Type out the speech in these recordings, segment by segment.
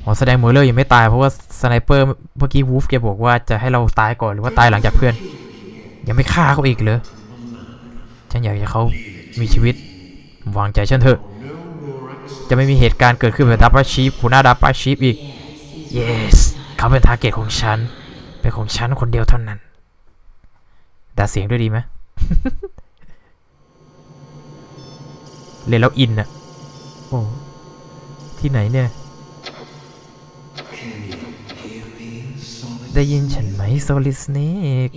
อ๋อแสดงเมอร์เลอร์ยังไม่ตายเพราะว่าสไนเปอร์เมื่อกี้วูฟแกบอกว่าจะให้เราตายก่อนหรือว่าตายหลังจากเพื่อนยังไม่ฆ่าเขาอีกเลยฉันอยากให้เขามีชีวิตวางใจฉันเถอะจะไม่มีเหตุการณ์เกิดขึ้นแบบดับเบิลชีฟหัวหน้าดับเบิลชีฟอีก yes เขาเป็นทาร์เก็ตของฉันเป็นของฉันคนเดียวเท่านั้นด่าเสียงด้วยดีไหม เล่นแล้วอินอะโอ้ที่ไหนเนี่ยได้ยินฉันไหมโซลิดสเนก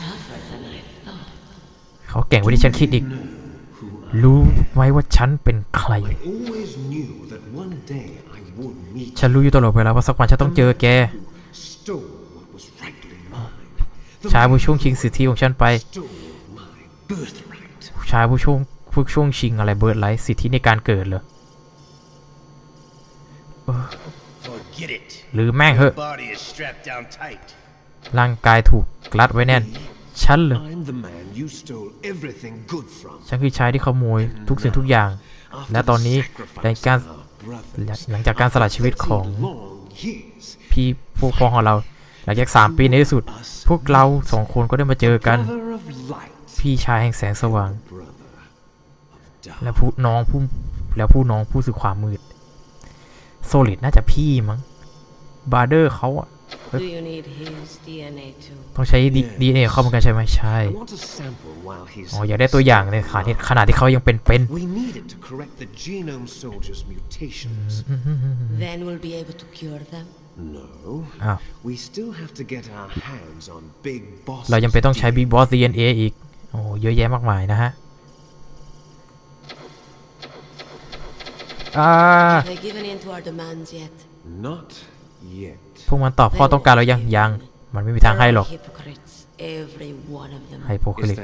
เขาเก่งกว่าที่ฉันคิดอีกรู้ไหมว่าฉันเป็นใครฉันรู้อยู่ตลอดเวลาว่าสักวันฉันต้องเจอแกชายผู้ช่วงชิงสิทธิของฉันไปชายผู้ช่วงชิงอะไรเบิร์ดไลท์สิทธิในการเกิดเหรอหรือแม่งเหอะร่างกายถูกรัดไว้แน่นฉันเหรอฉันคือชายที่ขโมยทุกสิ่งทุกอย่างและตอนนี้หลังจากการสละชีวิตของพี่พวกพ้องของเราหลังจาก3 ปีในที่สุดพวกเรา2 คนก็ได้มาเจอกันพี่ชายแห่งแสงสว่างและผู้น้องผู้สื่อความมืดโซลิดน่าจะพี่มั้งบาร์เดอร์เขาอะต้องใช้ DNA เข้าเหมือนกันใช่ไหมใช่อ๋ออยากได้ตัวอย่างในขณะที่เขายังเป็นเรายังเป็นต้องใช้ Big Boss DNA อีกโอ้เยอะแยะมากมายนะฮะพวกมันตอบข้อต้องการเรายังมันไม่มีทางให้หรอกไฮโปคริต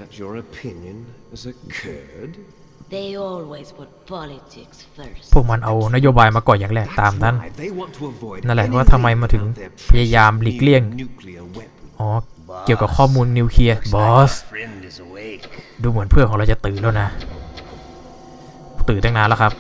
พวกมันเอานโยบายมาก่อนอย่างแรกตามนั้นนั่นแหละว่าทำไมมาถึงพยายามหลีกเลี่ยงอ๋อเกี่ยวกับข้อมูลนิวเคลียร์บอสดูเหมือนเพื่อนของเราจะตื่นแล้วนะตื่นตั้งนานแล้วครับ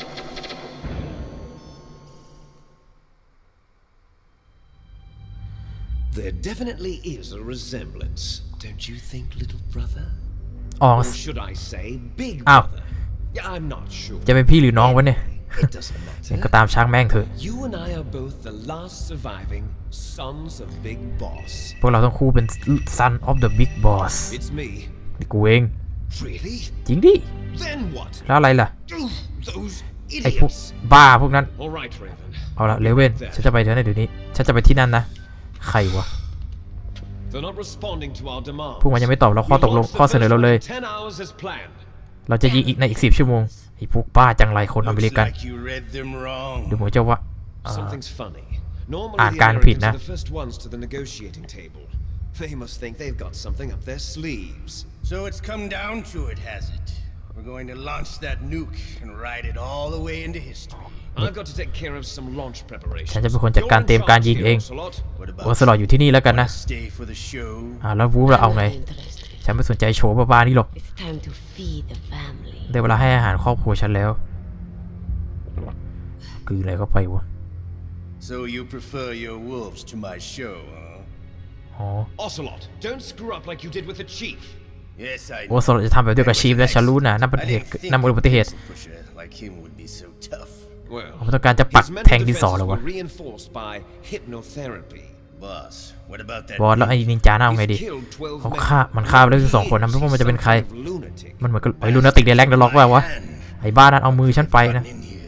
There definitely is a resemblance, don't you think, little brother? Or should I say, big brother? I'm not sure. จะเป็นพี่หรือน้องวะเนี่ยก็ตามช้างแม่งเถอะ You and I are both the last surviving sons of Big Boss. พวกเราทั้งคู่เป็น son of the Big Boss. It's me. นี่กูเอง Really? จริงดิ Then what? แล้วอะไรล่ะ Those ไอ้พวกบ้าพวกนั้น All right, Raven. เอาละเลเว่นฉันจะไปเดี๋ยวนี้ฉันจะไปที่นั่นนะใครวะพวกมันยังไม่ตอบเราข้อเสนอเราเลยเราจะยิงอีกในอีก10 ชั่วโมงไอ้พวกบ้าจังไรคนอเมริกันดูเหมือนจะว่าอ่านการผิดนะ We're going to launch that nuke and ride it all the way into history. I've got to take care of some launch preparation. ฉันจะเป็นคนจัดการเตรียมการยิงเองโอสลอดอยู่ที่นี่แล้วกันนะแล้ววูฟเราเอาไงฉันไม่สนใจโชว์บ้าๆนี่หรอกได้เวลาให้อาหารครอบครัวฉันแล้วคืออะไรเข้าไปวะ So you prefer your wolves to my show, huh? อ๋อ Ocelot, don't screw up like you did with the chief. โอสลอดจะทำแบบเดียวกับชีฟและฉันรู้นะนั่นเป็นอุบัติเหตุผมต้องการจะปักแทงดินสอแล้ววะบอสแล้วไอ้นินจาหน้าเอาไงดีมันฆ่าไปได้2 คนนะไม่รู้มันจะเป็นใครมันเหมือนกับไอ้ลูนาติกเดลแลกเดล็อกว่าวะไอ้บ้านั้นเอามือฉันไปนะ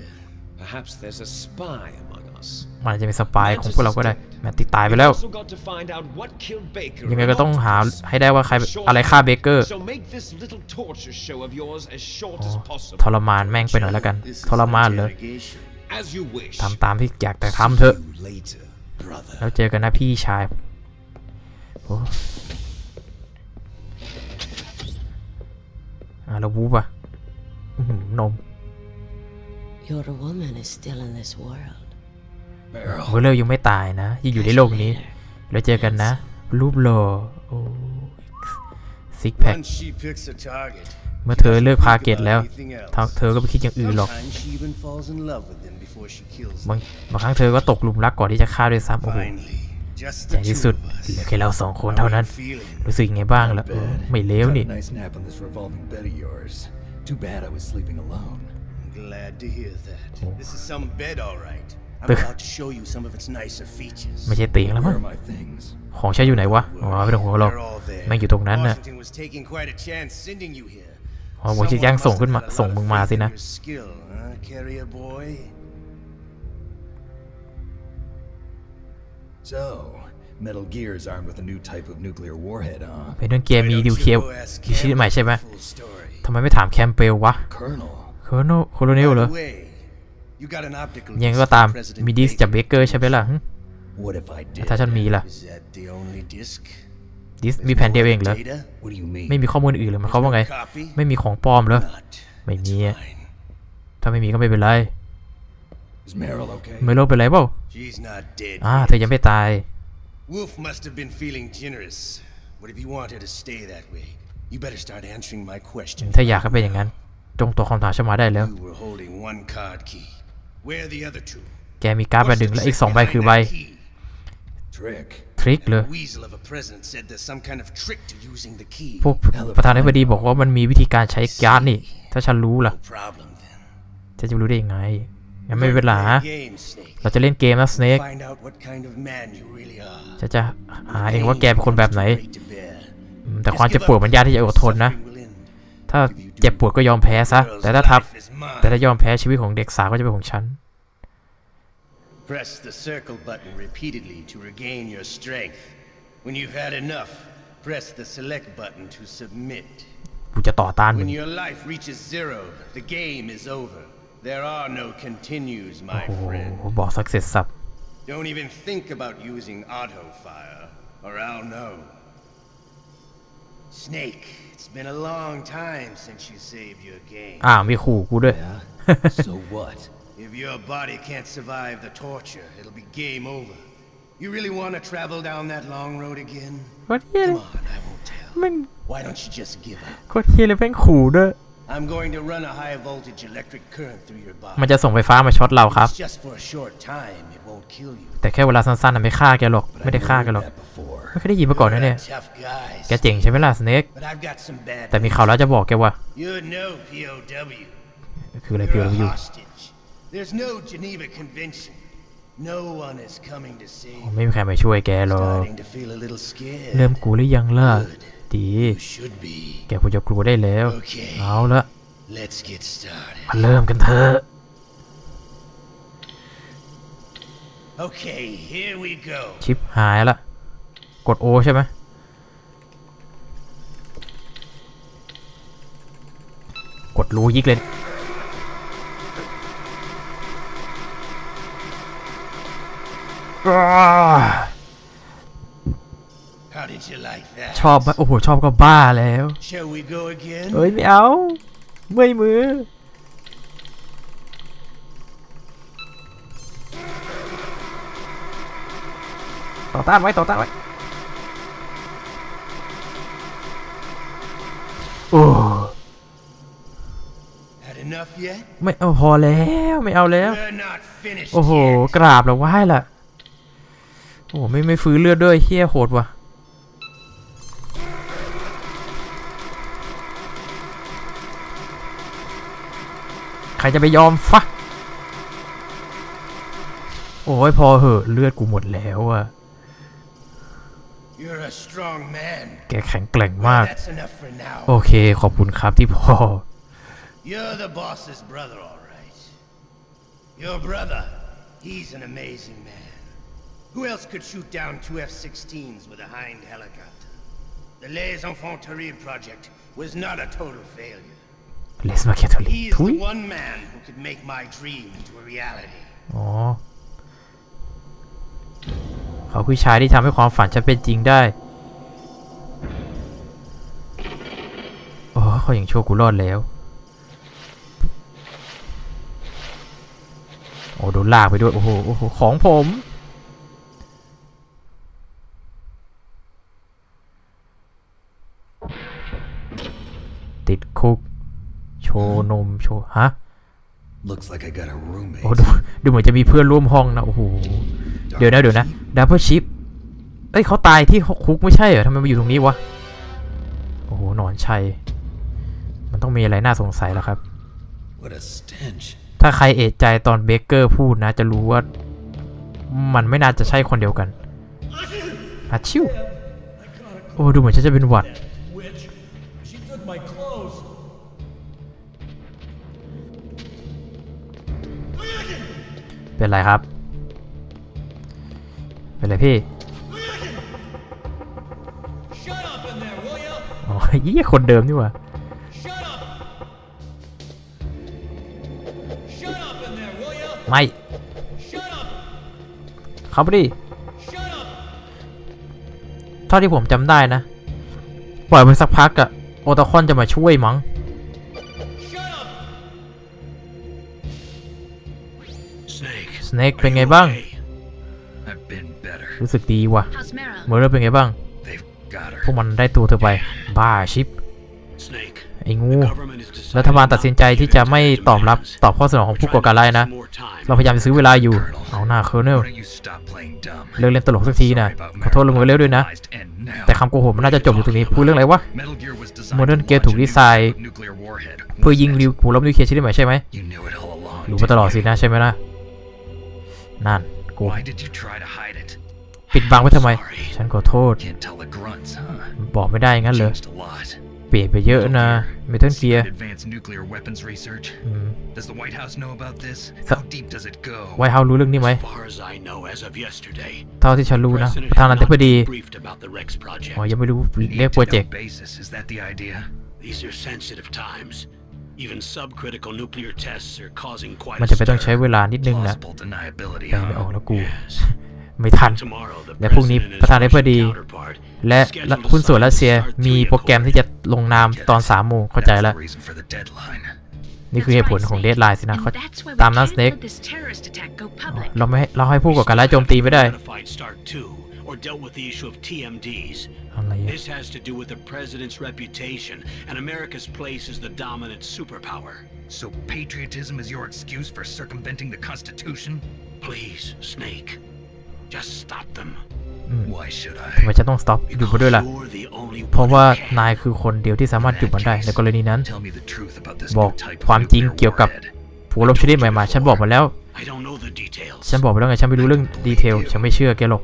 มันจะเป็นสปายของพวกเราก็ได้แมตติตายไปแล้วยังไงก็ต้องหาให้ได้ว่าใครอะไรฆ่าเบเกอร์ทรมานแม่งไปหน่อยแล้วกันทรมานเลยทำตามที่อยากแต่ทำเถอะแล้วเจอกันนะพี่ชายเราวูบอ่ะนมเมื่อเรายังไม่ตายนะยังอยู่ในโลกนี้แล้วเจอกันนะรูปหล่อซิกแพคเมื่อเธอเลิกพาเกตแล้วเธอก็ไม่คิดอย่างอื่นหรอกบางครั้งเธอก็ตกหลุมรักก่อนที่จะฆ่าด้วยซ้ำโอ้โหในที่สุดเหลือแค่เรา2 คนเท่านั้นรู้สึกยังไงบ้างล่ะไม่เลวนี่ไม่ใช่เตียงแล้วมั้งของใช้อยู่ไหนวะอ๋อไม่ต้องห่วงหรอกแม่งอยู่ตรงนั้นน่ะอ๋อผมจะย่างส่งมึงมาสินะ Metal Gear is armed with a new type of nuclear warhead, huh? เป็นเรื่องเกมมีนิวเคลียร์มีชนิดใหม่ใช่ไหมทำไมไม่ถามแคมเปลวะโคโลเนลเหรอยังก็ตามมีดิสจากเบเกอร์ใช่ไหมล่ะถ้าฉันมีล่ะดิสมีแผ่นเดียวเองเหรอไม่มีข้อมูลอื่นเลยมันเขาว่าไงไม่มีของปลอมเหรอไม่มีถ้าไม่มีก็ไม่เป็นไรไม่รู้เป็นไรเปล่าเธอยังไม่ตาย Wolf must have been feeling generous. But if you want her to stay that way, you better start answering my questions. ถ้าอยากให้เป็นอย่างนั้นจงตอบคำถามฉันมาได้แล้ว You were holding one card key. Where are the other 2? แกมีการ์ดใบหนึ่งและอีก2 ใบคือใบทริคเลยพวกประธานาธิบดีบอกว่ามันมีวิธีการใช้การ์ดนี่ถ้าฉันรู้ล่ะฉันจะรู้ได้ยังไงยังไม่เป็นไรเราจะเล่นเกมนะสเนกจะหาเองว่าแกเป็นคนแบบไหนแต่ความเจ็บปวดมันยากที่จะอดทนนะถ้าเจ็บปวดก็ยอมแพ้ซะแต่ถ้ายอมแพ้ชีวิตของเด็กสาวก็จะเป็นของฉัน Press the circle button repeatedly to regain your strength. When you've had enough, press the select button to submit. กูจะต่อต้านมึง When your life reaches 0, the game is over. There are no continues, my friend. บอกสักเสร็จสับ Don't even think about using auto fire, or I'll know. Snake, it's been a long time since you saved your game. มีขู่กูด้วย So what? If your body can't survive the torture, it'll be game over. You really want to travel down that long road again? Come on, I won't tell. Why don't you just give up? โคตรเฮียเลยแม่งขู่ด้วย I'm going to run a high voltage electric current through your body. มันจะส่งไฟฟ้ามาช็อตเราครับ Just for a short time, it won't kill you. แต่แค่เวลาสั้นๆไม่ฆ่าแกหรอกไม่ได้ฆ่าแกหรอกไม่เคยได้ยินมาก่อนนะเนี่ยแกเจ๋งใช่ไหมล่ะสเนกแต่มีข่าวแล้วจะบอกแกว่าคืออะไร POW There's no Geneva Convention. No one is coming to save. ไม่มีใครมาช่วยแกหรอกเริ่มกลัวหรือยังล่ะดีแกควรจะกลัวได้แล้วเอาละมาเริ่มกันเถอะ Okay, here we go. ชิปหายละกด O ใช่ไหมกดรูยิกเลยชอบไหมโอ้โหชอบก็บ้าแล้วเอ้ยไม่เอาเมื่อยมือต่อต้านไว้โอ้ไม่เอาพอแล้วไม่เอาแล้วโอ้โหกราบแล้วไหว้ล่ะโอ้ไม่ฟื้นเลือดด้วยเฮี้ยโหดว่ะใครจะไปยอมฟะโอ้ยพอเหอะเลือดกูหมดแล้วอะแกแข็งแกร่งมากโอเคขอบคุณครับที่พอ You're the boss's brother, all right. Your brother, he's an amazing man. Who else could shoot down 2 F-16s with a Hind helicopter? The Les Infanteries project was not a total failure. Les Infanteries. He is the one man who could make my dream into a reality. อ๋อเขาคือชายที่ทำให้ความฝันฉันเป็นจริงได้อ๋อเขาอย่างโชคกูรอดแล้วโอ้โดนลากไปด้วยโอ้โหของผมติดคุกว์นมโชว์ฮะ Looks like I got a โอ้ roommate. ดูเหมือนจะมีเพื่อนร่วมห้องนะโอ้โหเดี๋ยวนะดับเบิลชิปเอ้ยเขาตายที่คุกไม่ใช่เหรอทำไมมาอยู่ตรงนี้วะโอ้โหหนอนชัยมันต้องมีอะไรน่าสงสัยแล้วครับ What a stench. ถ้าใครเอะใจตอนเบเกอร์พูดนะจะรู้ว่ามันไม่น่าจะใช่คนเดียวกันฮัชิวโอ้ดูเหมือนจะเป็นหวัด Witch, she took my clothes. เป็นไรครับเป็นไรพี่ Shut up in there, will ya? อ๋อยี่คนเดิมนี่หว่า Shut up. Shut up in there, will ya? ไม่ Shut up. เข้าไปดิ Shut up. เท่าที่ผมจำได้นะปล่อยไปสักพักอะโอตาคอนจะมาช่วยมั้ง Shut up. Snake. สเนกเป็นไงบ้าง I've been better. รู้สึกดีว่ะ How's Mara? เมอร์เรอร์เป็นไงบ้าง They've got พวก her. มันได้ตัวเธอไปบ้าชิป Snake. ไอ้งู The government is deciding รัฐบาลตัดสินใจที่จะไม่ตอบข้อเสนอของผู้ก่อการร้ายนะ เราพยายามจะซื้อเวลาอยู่ เอาหน้าเคอร์เนล Why don't you stop playing dumb? เลิกเล่นตลกสักทีนะ Sorry about ขอโทษลงมือเร็วด้วยนะ Realized and now. แต่คำโกหกมันน่าจะจบอยู่ตรงนี้ พูดเรื่องอะไรวะ Metal Gear was designed Modern to Gear launch ถูก a ดี new ไซน์ type of nuclear warhead. เพื่อยิง Wasn't it? หัวลบนิวเคลียร์ชนิดใหม่ใช่ไหม You knew it all along. รู้มาตลอด didn't สิ you? นะใช่ไหมล่ะนั่นกู Why did you try to hide it? ปิดบังไว้ทำไม Sorry. ฉันขอโทษ Can't tell the grunts, huh? บอกไม่ได้งั้นเลย Changed a lot. เปลี่ยนไปเยอะนะเมทัลเกียร์ Advanced nuclear weapons research. Does the White House know about this? So- How deep does it go? ไวท์เฮาส์รู้เรื่องนี้ไหม As far as I know, as of yesterday, เท่าที่ฉันรู้นะ President ประธานาธิบดี had not been briefed about the Rex project. อ๋อยังไม่รู้ We need เรียก to โปรเจก know ต์ basis. Is that the idea? These are sensitive times. Even subcritical nuclear tests are causing quite มัน a จะไปต้องใช้ stir. เวลานิดนึงนะ Plausible deniability, แปลไม่ออก huh? แล้วกู Yes. ไม่ทัน Tomorrow, the และพรุ่งนี้ president and ประธานาธิบ his ดี Russian counterpart และ scheduled to หุ้นส่วนรัสเซีย start มีโปรแกรมที่จะลงนามตอน3 โมงเข้าใจ That's แล้ว the reason for the deadline. นี่คือเหตุผลของเดดไลน์สินะ And เขา that's why ตาม we นั้น can't สเน็ก let this terrorist attack go public. เราให้ผู้ก่อการร้ายโจมตีไม่ได้ Ratified START 2 or dealt with the issue of TMDs. อะไรอะ This has to do with the president's reputation and America's place as the dominant superpower. So patriotism is your excuse for circumventing the Constitution? Please, Snake, just stop them. Why should ทำไม I? ฉันต้องสต็อปหยุดมันด้วยล่ะ You're the only เพราะ one ว่า who can. นายคือคนเดียวที่สามารถหยุดมันได้ในกรณีนั้น Tell me the truth about this บอก new type ความ of จริง nuclear เกี่ยวกับ warhead. หัวลบชนิดใหม่ๆฉันบอกมาแล้ว I don't know the details. ฉันบอกไปแล้วไงฉันไม่รู้เรื่องดีเทลฉันไม่เชื่อแกหรอก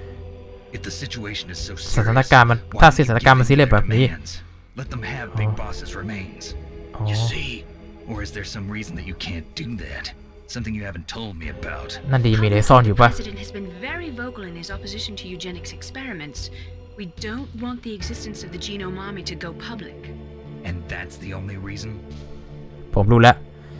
If the situation is so สถาน serious, การณ์มัน why ถ้า don't you สถานการณ์มัน give ซี in เรียส to แบ their บนี้ demands? Let them have Big Boss's remains. อ๋อ You see, Or is there some reason that you can't do that? Something you haven't told me about. นั่นดีมีอะไรซ่อนอยู่ The ปะ president has been very vocal in his opposition to eugenics experiments. We don't want the existence of the genome army to go public. And that's the only reason? ผมรู้แล้ว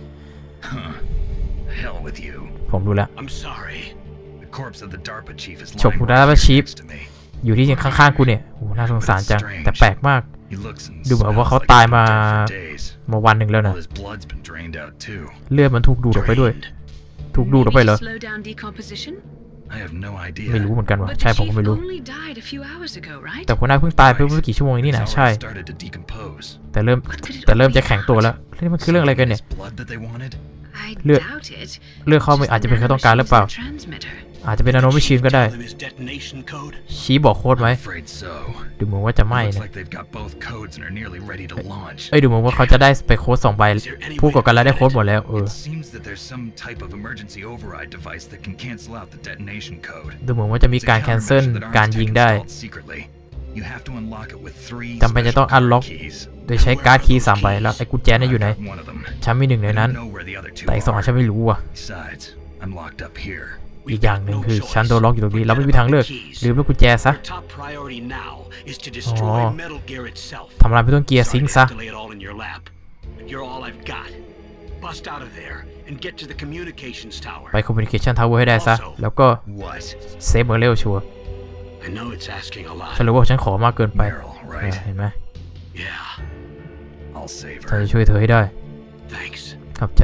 Hell with you. ผมรู้แล้ว I'm sorry. The corpse of the DARPA chief is ฉก lying หัว right ดาบ here ชีฟ next to me. อยู่ที่ข้างๆกูเนี่ยโอ้น่าสงสารจังแต่แปลกมาก He looks and ดูเหมือนว่า smells เขา like ตาย he's been มา dead for days. มาวันหนึ่งแล้วนะ All his blood's been drained out too. เลือดมันถูกดูดออกไปด้วย Drained. ถูกดูดออกไป Maybe เหรอ to slow down decomposition? I have no ไม่ idea. รู้เหมือนกันว่ะ But ใช่ the ผมก็ chief ไม่รู้ only died a few hours ago, right? แต่หัวหน้าเพิ่งตายไปเมื่อกี่ชั่วโมงนี้ He's นะ already ใช่ started to decompose. แต่เริ่มจะแข็งตัวแล้วนี่มันคือเรื่องอะไรกันเนี่ย Blood that they wanted? I Look, doubt it. เลือกเขาไม่ Just อาจ the จะเป็นแค่ต้องการหรือเปล่า nanomachines transmitter. อาจจะเป็นนาโนแมชชีนก็ได้ Tell them his detonation code. ชี้บอกโค้ดไหม I'm afraid so. ดูเหมือนว่าจะไม่ Looks นะ like they've got both codes and are nearly ready to launch. เอ้ยดูเหมือนว่าเขาจะได้ไปโค้ด2 ใบผู้ก่อการร้ายได้โค้ดหมดแล้ว It seems that there's some type of emergency override device that can cancel out the detonation code. ดูเหมือนว่าจะมี It's a การแคนเซิล countermeasure that การ Armstead ยิงได้ installed secretly. You have to unlock it with 3 จำเป็นจะต้อง special code unlock keys. โดยใช้การ์ดคีย์3 ใบแล้วไอ้กุญแจนั่นอยู่ไหน I've got one of them. ฉันมีหนึ่งใน I นั้น don't know where the other 2 แต่อีก 2 อันฉัน are. ไม่รู้ว่ะ Besides, I'm locked up here. อีกอย่างหนึ่งคือฉันโดนล็อกอยู่ตรงนี้เราไม่มีทางเลือกลืมลูกกุญแจซะ Our top priority now is to destroy Oh. Metal Gear itself. ทำลายไปต้นเกียร์ซิง Sorry ค์ to ซะ have to lay it all in your lap, but you're all I've got. Bust out of there and get to the communications tower. ไปคอมมิวนิเคชันทาวเวอร์ให้ได้ซะแล้วก็ What? เซฟเมอร์เรลชัวร์ I know it's asking a ฉัน lot. รู้ว่าฉันขอมากเกินไป Meryl, right? เห็นไหม Yeah, I'll save ฉัน her. จะช่วยเธอให้ได้ thanks. ขอบใจ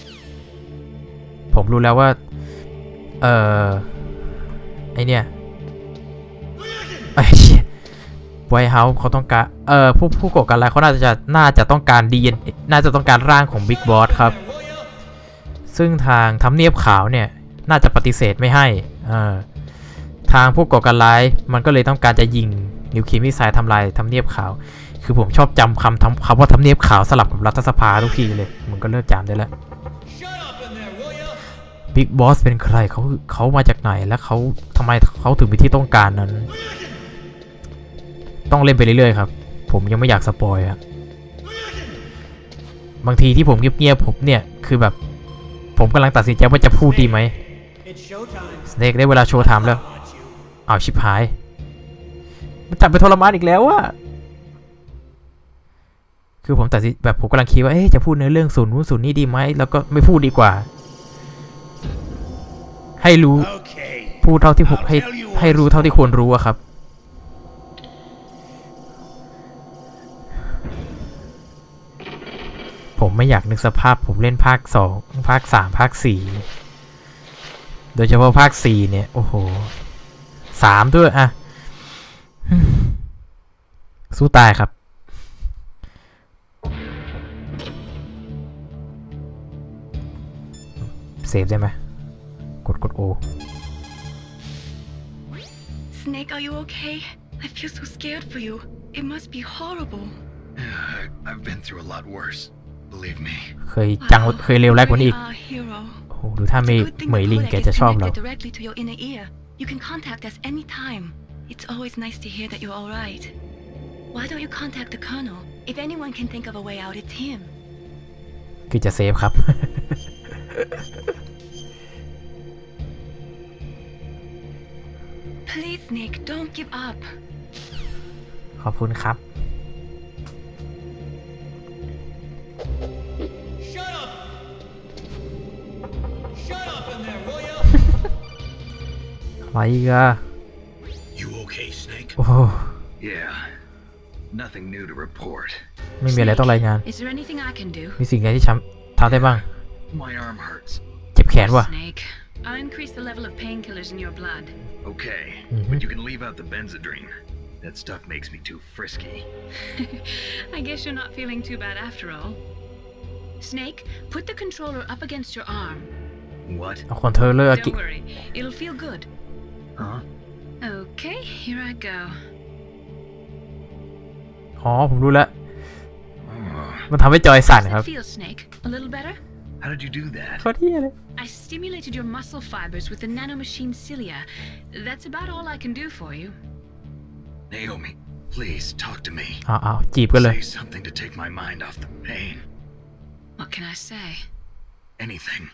ผมรู้แล้วว่าไอเนี่ยไอ้เชี่ยไวท์เฮาส์เขาต้องการผู้ก่อการร้ายเขาน่าจะต้องการDNA น่าจะต้องการร่างของบิ๊กบอสครับซึ่งทางทำเนียบขาวเนี่ยน่าจะปฏิเสธไม่ให้ทางผู้ก่อการร้ายมันก็เลยต้องการจะยิงนิวเคลียร์มิสไซล์ทำลายทำเนียบขาวคือผมชอบจำคำว่าทำเนียบขาวสลับกับรัฐสภาทุกทีเลยมึงก็เลิกจำได้แล้วบิ๊กบอสเป็นใครเขามาจากไหนและทำไมเขาถึงมีที่ต้องการนั้นต้องเล่นไปเรื่อยๆครับผมยังไม่อยากสปอยอะบางทีที่ผมเงียบๆผมเนี่ยคือแบบผมกำลังตัดสินใจว่าจะพูดดีไหมสเนกได้เวลาโชว์ไทม์แล้วเอาชิบหายมันจับไปทรมานอีกแล้วอะคือผมตัดสินแบบผมกำลังคิดว่าจะพูดเนื้อเรื่องศูนย์นู้นศูนย์นี้ดีไหมแล้วก็ไม่พูดดีกว่าให้รู้พูดเท่าที่ผมให้รู้เท่าที่ควรรู้อะครับผมไม่อยากนึกสภาพผมเล่นภาค2ภาค3ภาค4โดยเฉพาะภาค4เนี่ยโอ้โห3ด้วยอะสู้ตายครับเซฟได้ไหมกด O Snake, are you okay? I feel so scared for you. It must be horrible. I've been through a lot worse. Believe me. เคยเลวร้ายกว่านี้อีกโอ้ดูถ้าเหมยลิงแกจะชอบเรา You can contact us anytime. It's always nice to hear that you're all right. Why don't you contact the Colonel? If anyone can think of a way out, it's him. คือจะเซฟครับ Please, Snake, don't give up. ขอบคุณครับ Shut up! Shut up in there, will you? อะไรอีกอะ You okay, Snake? โอ้ Yeah. Nothing new to report. ไม่มีอะไรต้องรายงาน Is there anything I can do? มีสิ่งใดที่ทำได้บ้าง My arm hurts. เจ็บแขนว่ะ Snake, I'll increase the level of painkillers in your blood. Okay, but you can leave out the Benzedrine. That stuff makes me too frisky. I guess you're not feeling too bad after all. Snake, put the controller up against your arm. What? เอาคอนโทรลเลอร์ Don't worry, it'll feel good. Huh? Okay, here I go. อ๋อผมรู้แล้วมันทำให้จอยสั่นครับ How does it feel, Snake? A little better? How did you do that? โคตรเหี้ยเลย I stimulated your muscle fibers with the nanomachine cilia. That's about all I can do for you. Naomi, please talk to me. อ้าวจีบกันเลย Say something to take my mind off the pain. What can I say? Anything.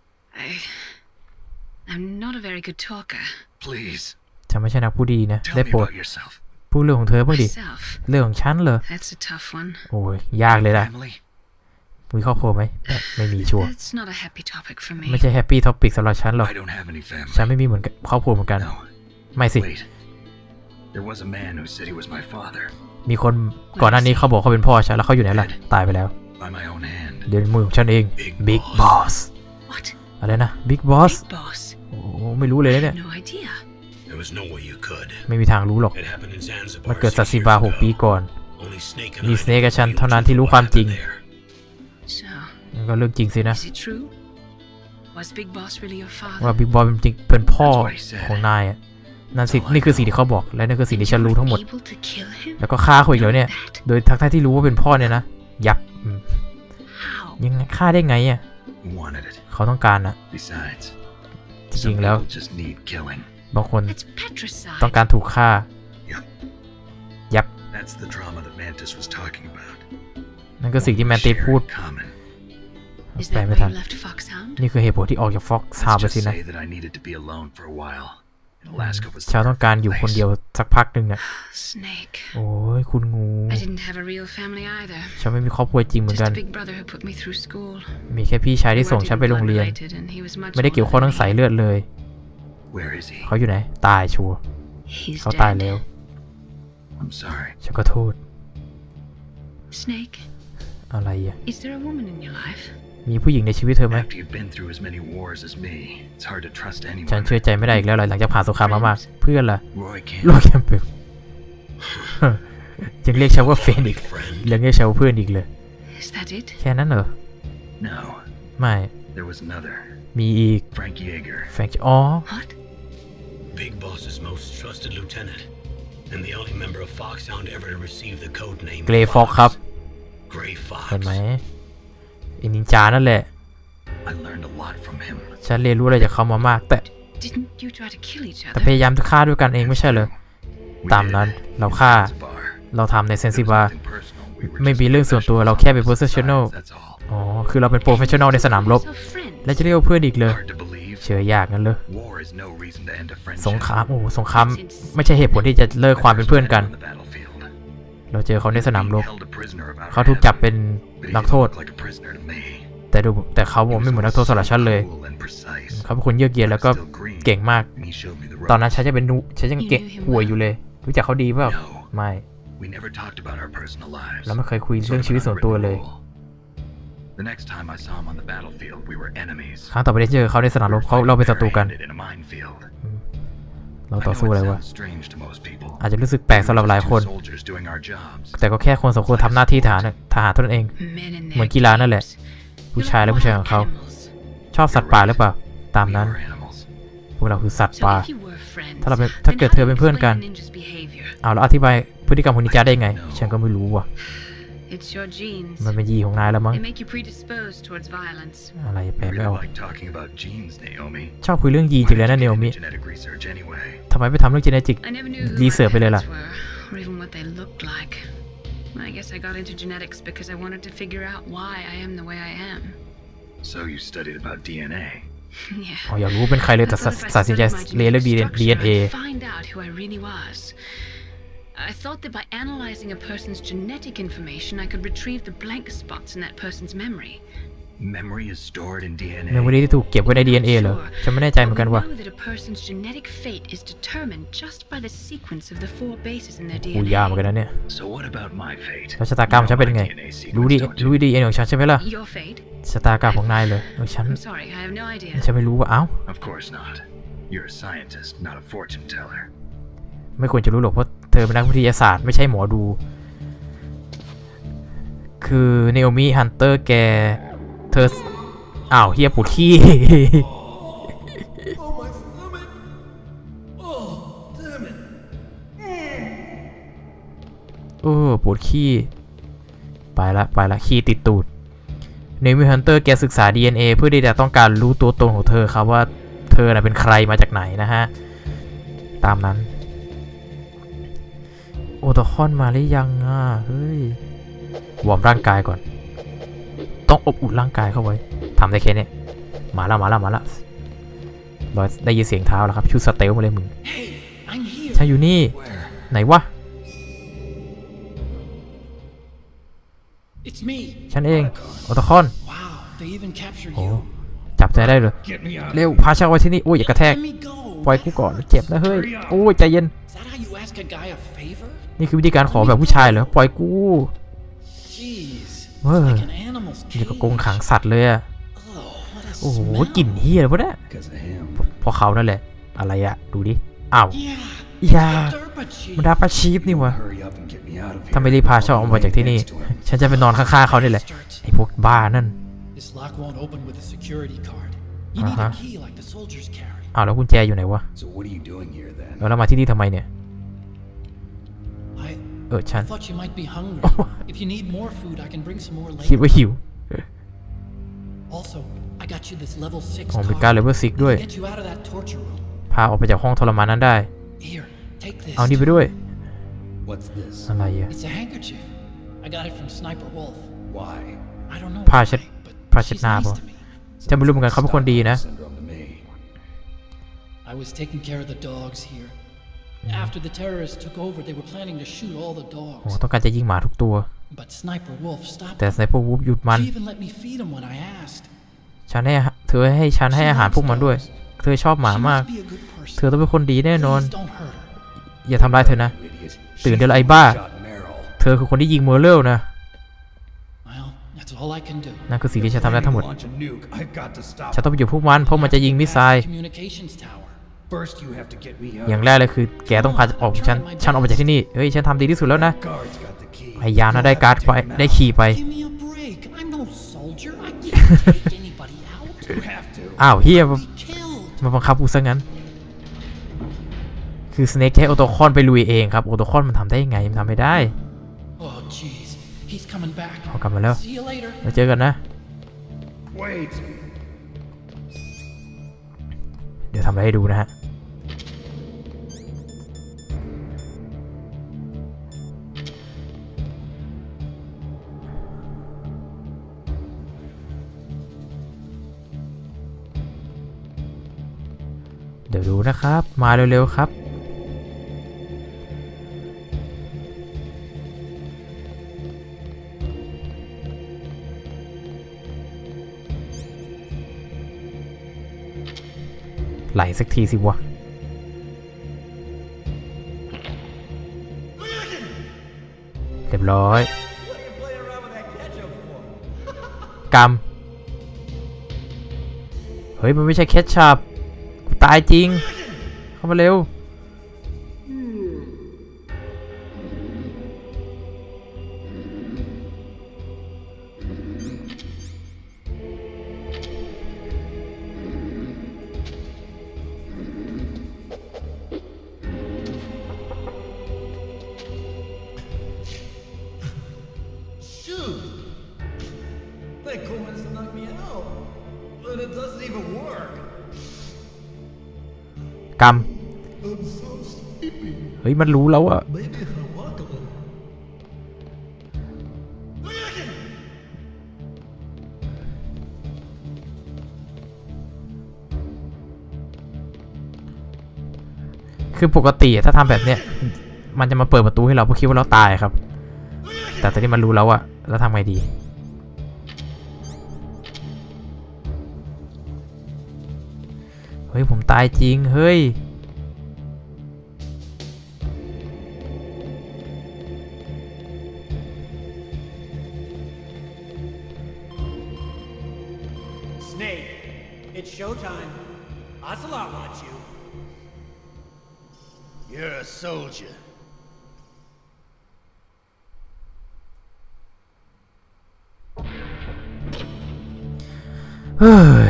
I'm not a very good talker. Please. ฉันไม่ใช่นักพูดดีนะ Tell ได้ me โปรด about yourself. พูดเรื่องของเธอบ้างดิ Myself. เรื่องของฉันเหรอ That's a tough one. โอ้ยยากเลยล่ะ Family. มีครอบครัวไหมไม่มีชัวร์ It's not a happy topic for me. ไม่ใช่แฮปปี้ท็อปิกสำหรับฉันหรอก I don't have any family. ฉันไม่มีเหมือนกันครอบครัวเหมือนกัน No. ไม่สิ Wait. There was a man who said he was my father. มีคนก่อนหน้านี้เขาบอกเขาเป็นพ่อฉันแล้วเขาอยู่ไหนล่ะตายไปแล้ว By my own hand. เดี๋ยวมือของฉันเอง Big Boss What? อะไรนะ Big Boss Big boss. โอ้ไม่รู้เลยเนี่ย No idea. There was no way you could. ไม่มีทางรู้หรอก It happened in Zanzibar. มันเกิดซัตซิบา6 ปีก่อน Only Snake มี and สเนกกับฉันเท่านั้นที่รู้ความจริง So, มันก็เรื่องจริงสินะ is it true? Was Big Boss really your ว่า father? Big Boss เป็นจริงเป็นพ่อของนายอ่ะนั่นสินี่คือสิ่งที่เขาบอกและนั่นคือสิ่งที่ฉันรู้ทั้งหมด Able to kill him? แล้วก็ฆ่าเขาอีกแล้วเนี่ย โดยทั้งที่รู้ว่าเป็นพ่อเนี่ยนะยับ How? ยังไงฆ่าได้ไงอ่ะ He wanted it. เขาต้องการนะ Besides, จริ some งๆแล้ว people just need killing. บางคน It's patricide. ต้องการถูกฆ่า Yep. ยับ That's the drama that Mantis was talking about. นั่นก็สิ่งที่แมนติสพูด Common. Is แปล that ไม่ why ทัน you left Foxhound? นี่คือเหตุผลที่ออกจากฟ็อกซ์ฮาว Let's ไป just สินะ say that I needed to be alone for a while. And Alaska was ชาว the ต้องการอยู่คนเดียวสักพักหนึ่งอ่ะ Snake. โอ้ยคุณงู I didn't have a real family either. ฉันไม่มีครอบครัวจริงเหมือน Just กัน a big brother who put me through school. มีแค่พี่ชายที่ส่งฉันไปโรงเรียน ไม่ได้เกี่ยวข้องทั้งสายเลือดเลย Where is he? เขาอยู่ไหนตายชัวร์ He's เขาตายแล้ว dead. I'm sorry. ฉันก็โทษ Snake, อะไรอ่ะ is there a woman in your life? มีผู้หญิงในชีวิตเธอไหม After you've been through as many wars as me, it's hard to trust ฉัน anyone. เชื่อใจไม่ได้อีกแล้วหลังจากผ่านสงครามมามากเพื่อนล่ะ Roy โล can't. แคมเปลยังเรียกฉันว่าเฟนอีกยังเรียกฉันว่าเพื่อนอีกเลย Is that it? แค่นั้นเหรอ No, ไม่ there was another. มีอีก Frank Yeager. แฟงอ๋อ What? Big Boss's most trusted lieutenant, and the only member of Foxhound ever to receive the code name เกรย์ฟ็อกครับ Gray เห็น Fox. ไหมไอ้นินจานั่นแหละ I learned a lot from him. ฉันเรียนรู้อะไรจากเขามามากแต่ Didn't you try to kill each แต่ other? พยายามจะฆ่าด้วยกันเองไม่ใช่เหรอ We ตาม did. นั้นเราฆ่า Bar. เราทำในเซนซิ There was บา nothing personal. We were ไม่ just มีเรื่องส่วนตัวเราแค่เป็น professional friends, that's all. อ๋อคือเราเป็นโปรเฟชชั่นอลในสนามรบ So friends. และจะเรียกว่าเพื่อนอีกเลย Hard to believe. เชื่อยากงั้นเลย War is no reason to end a friendship. สงครามโอ้สงครามไม่ใช่เหตุผลที่จะเลิกความเป็นเพื่อนกัน On the battlefield. เราเจอเขาในสนามรบ Being held a prisoner about เขาถูกจับเป็น but he นักโทษ looked like a prisoner to me. แต่เขาบอกไม่เหมือนนักโทษสำหรับฉันเลย Cool and precise. เขาเป็นคนเยือกเย็นแล้วก็เก่งมาก And he showed me the ตอนนั้น ropes. ฉันจะเป็นฉันยังเก่งป่วยอยู่เลย รู้จักเขาดีเปล่า No. ไม่ We never talked about our personal lives. เราไม่เคยคุยเรื่องชีวิตส่วนตัวเลย The next time I saw him on the battlefield, we were enemies. ครั้งต่อไปที่เจอเขาในสนามรบเราเป็นศัตรูกัน In a minefield. เรา I ต่อ know สู้ it อะไรวะ sounds strange to most people. อาจจะรู้สึกแปลกสำหรับหลายคน Soldiers doing our jobs. แต่ก็แค่คนสองคนทำหน้าที่ทหารเท่านั้นเอง Men in เหมือน their กีฬานั่นแหละ games. ผู้ชายและผู้ชายของเขา Animals. ชอบสัตว์ป่าหรือเปล่า ตาม We นั้น were animals. พวกเราคือสัตว์ So ป่า if you were friends, ถ้าเกิด then เธ how อ do เป็น you เพื่อนกัน explain the ninja's behavior? เอาแล้วอธิบายพฤติกรรมของนินจาได้ไง ฉันก็ไม่รู้ว่ะ It's your genes. มันเป็นยีของนายแล้วมั้ง They make you predisposed towards violence. อะไรแปล I ไม่อ really อก like talking about genes, Naomi. ชอบคุยเรื่องยีนจริงเลยนะเนโอมิ Genetic research anyway. ทำไมไม่ทำเรื่อง genetic I never knew who my research ไปเลยล่ะ parents were, or even what they looked like. I guess I got into genetics because I wanted to figure out why I am the way I am. So you studied about DNA. Yeah. อ๋ออยากรู้เป็นใครเลยแต่ I thought if I ตัดสินใจ studied my เรียนเรื่อง genetic structure, DNA I'd find out who I really was. I thought that by analyzing a person's genetic information, I could retrieve the blank spots in that person's memory. Memory is stored in DNA. เมมโมรีที่ถูกเก็บไว้ใน DNA เหรอ ฉันไม่แน่ใจเหมือนกันว่า We know that a person's genetic fate is determined just by the sequence of the 4 bases in their กู DNA. ยาวเหมือนกันนะเนี่ย So what about my fate? แล้วชะตากรรมของฉันเป็นไง รู้ดีของฉันใช่ไหมล่ะ Your fate? ชะตากรรมของนายเลยฉัน I'm sorry, I have no idea. ฉันไม่รู้ว่าเอ้า Of course not. You're a scientist, not a fortune teller. ไม่ควรจะรู้หรอกเพราะเธอเป็นนักวิทยาศาสตร์ไม่ใช่หมอดู คือเนโอมิฮันเตอร์แกเธออ้าวเฮียปวดขี้ ปวดขี้ไปละขี้ติดตูดเนโอมิฮันเตอร์แกศึกษา DNA เพื่อที่จะต้องการรู้ตัวตนของเธอครับว่าเธอเป็นใครมาจากไหนนะฮะตามนั้นโอตคอนมาหรือยังอ่ะเฮ้ยวอร์มร่างกายก่อนต้องอบอุ่นร่างกายเข้าไว้ทำได้แค่นี้มาละเราได้ยินเสียงเท้าแล้วครับชุดสเตลมาเลยมึง Hey, I'm here. ฉันอยู่นี่ ไหนวะ It's me. ฉันเองโอตคอน Wow, they even captured โอ้ you. จับใจได้เลย Get me out. เร็วพาฉันไว้ที่นี่โอ้ยอย่ากระแทก Let me go. ปล่อยกูก่อนเจ็บนะเฮ้ยโอ้ยใจเย็น Is that how you ask a guy a favor? นี่คือวิธีการขอแบบผู้ชายเหรอปล่อยกู Jeez. It's Whoa. like an animal's นี่ก็ cage. กรงขังสัตว์เลยอะ Oh, what a โอ้โห smell. กลิ่นเฮียเลยวะเนี่ย Because of him. พอเขานั่นแหละอะไรอะดูดิอ้าว Yeah. อย่า Derpa cheese. มันดาปาชีฟนี่วะ Hurry up and get me out of here. ถ้าไม่รีบพาฉันออกมาจากที่นี่ ฉันจะไปนอนข้างๆเขานี่แหละ ไอ้พวกบ้านั่น This lock won't open with a security card. You need Uh-huh. a key like the soldiers carry. อ้าวแล้วกุญแจอยู่ไหนวะ So what are you doing here then? แล้วมาที่นี่ทำไมเนี่ย ฉัน I thought you might be hungry. If you need more food, I can bring some more คิด later. ว่าหิว Also, I got you this level 6 อ๋อ card. มีการเลเวล6ด้วย Get you out of that torture room. พาออกไปจากห้องทรมานนั้นได้ Here, take this. เอานี่ไปด้วย What's this? อะไรอะ It's a handkerchief. I got it from Sniper Wolf. Why? I don't know ผ้า why, เช็ด but ผ้าเช็ด she's หน้า nice ปะ to me. จะไม่รู้เหมือนกันเขาเป็นคนดีนะ Syndrome to me. I was taking care of the dogs here. After the terrorists took over, they were planning to shoot all the โอ้ dogs. ต้องการจะยิงหมาทุกตัว But Sniper Wolf stopped แต่ them. สไนเปอร์วูฟหยุดมัน She even let me feed them when I asked. เธอให้ฉันให้อาหารพวกมันด้วย เธอชอบหมา She มาก must be a good เธอ person. ต้องเป็นคนดีแน่นอน Please don't hurt her. อย่าทำร้ายเธอนะ You idiot. ตื่น She เดี๋ยวไอ้บ้า shot Merrill. เธอคือคนที่ยิงเมอร์เลลนะ Well, that's all I can do. นั่นคือสิ่งที่ฉันทำได้ทั้งหมด Launch a nuke. I've got to stop. ฉันต้องไปอยู่พวกมันเพราะมันจะยิงมิสไซล์ Communications tower. อย่างแรกเลยคือแกต้องพาฉันออกมาจากที่นี่เฮ้ยฉันทำดีที่สุดแล้วนะพยายามนะได้การ์ดไปได้ขี่ไป อ้าวเฮียมาบังคับกูซะงั้นคือสเนคใช้โอโตคอนไปลุยเองครับโอโตคอนมันทำได้ยังไงมันทำไม่ได้เขากลับมาแล้วเราเจอกันนะเดี๋ยวทำอะไรให้ดูนะฮะเดี๋ยวดูนะครับมาเร็วๆครับไหลสักทีสิวะเรียบร้อยกำเฮ้ยมันไม่ใช่แคชชัพกูตายจริงเข้ามาเร็วกำเฮ้ยมันรู้แล้วอะคือปกติถ้าทำแบบเนี้ยมันจะมาเปิดประตูให้เราเพราะคิดว่าเราตายครับแต่ตอนนี้มันรู้แล้วอะแล้วทำไงดีเฮ้ยผมตายจริงเฮ้ย Snake, it's showtime. Ocelot wants you. You're a soldier. เฮ้ย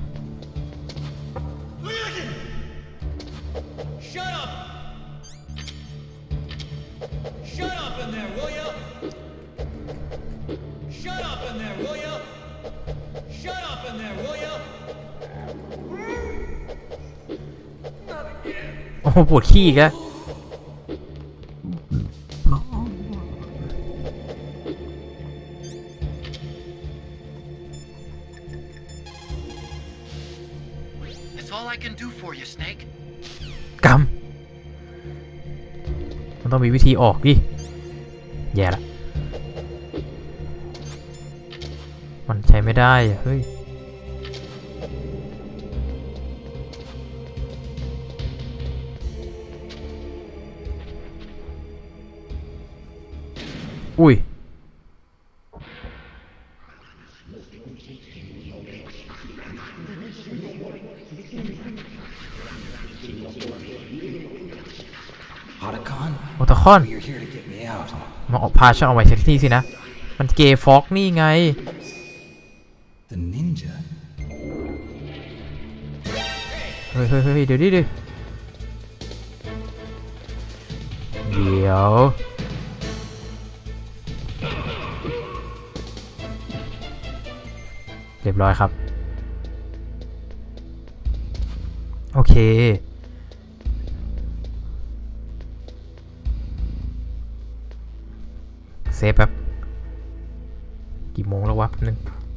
โอ้โหปวดขี้อีกแล้ว That's all I can do for you, Snake. กำมันต้องมีวิธีออกดิแย่ละมันใช้ไม่ได้เฮ้ยอุ้ยโอตาคอนมาออกพาฉันออกไปจากที่นี่สินะมันเกย์ฟ็อกนี่ไงเฮ้ยเดี๋ยวดิเรียบร้อยครับโอเคเซฟแบบกี่โมงแล้ววะนึง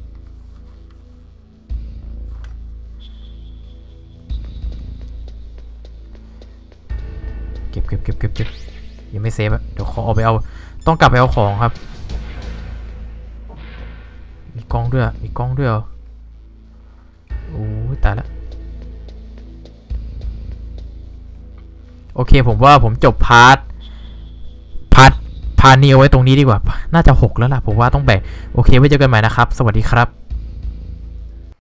เก็บยังไม่เซฟอะเดี๋ยวขอเอาไปเอาต้องกลับไปเอาของครับมีกล้องด้วยเหรอโอ้ยตายละโอเคผมว่าผมจบพาร์ทนี้เอาไว้ตรงนี้ดีกว่าน่าจะ6แล้วล่ะผมว่าต้องแบ่งโอเคไว้เจอกันใหม่นะครับสวัสดีครับ